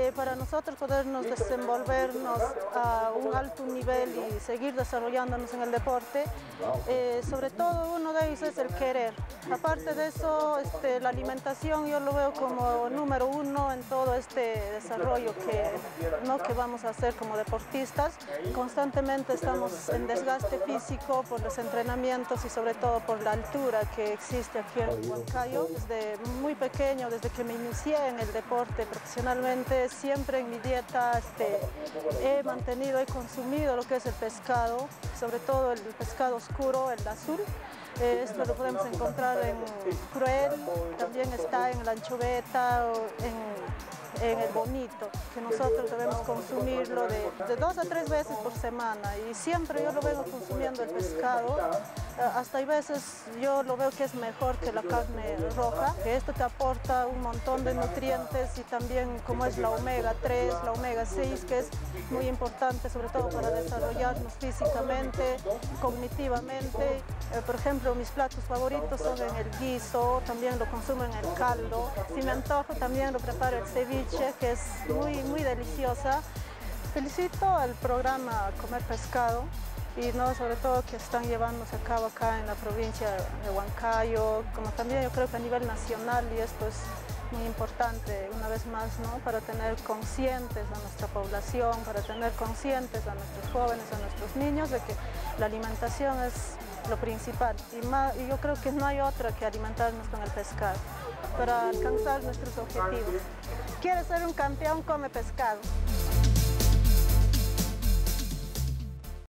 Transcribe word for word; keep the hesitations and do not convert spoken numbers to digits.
Eh, para nosotros podernos desenvolvernos a un alto nivel y seguir desarrollándonos en el deporte, eh, sobre todo uno de ellos es el querer. Aparte de eso, este, la alimentación yo lo veo como número uno en todo este desarrollo que, ¿no? que vamos a hacer como deportistas. Constantemente estamos en desgaste físico por los entrenamientos y sobre todo por la altura que existe aquí en Huancayo. Desde muy pequeño, desde que me inicié en el deporte profesionalmente, siempre en mi dieta este, he mantenido, he consumido lo que es el pescado, sobre todo el pescado oscuro, el azul. Eh, esto lo podemos encontrar en cruel, también está en la anchoveta, o en, en el bonito, que nosotros debemos consumirlo de, de dos a tres veces por semana y siempre yo lo vengo consumiendo el pescado. Hasta hay veces yo lo veo que es mejor que la carne roja, que esto te aporta un montón de nutrientes y también como es la omega tres, la omega seis, que es muy importante sobre todo para desarrollarnos físicamente, cognitivamente. Eh, por ejemplo, mis platos favoritos son en el guiso, también lo consumo en el caldo. Si me antojo también lo preparo el ceviche, que es muy, muy deliciosa. Felicito al programa Comer Pescado y no, sobre todo que están llevándose a cabo acá en la provincia de Huancayo, como también yo creo que a nivel nacional, y esto es muy importante una vez más, ¿no? Para tener conscientes a nuestra población, para tener conscientes a nuestros jóvenes, a nuestros niños de que la alimentación es lo principal y, más, y yo creo que no hay otra que alimentarnos con el pescado para alcanzar nuestros objetivos. ¿Quieres ser un campeón? Come pescado.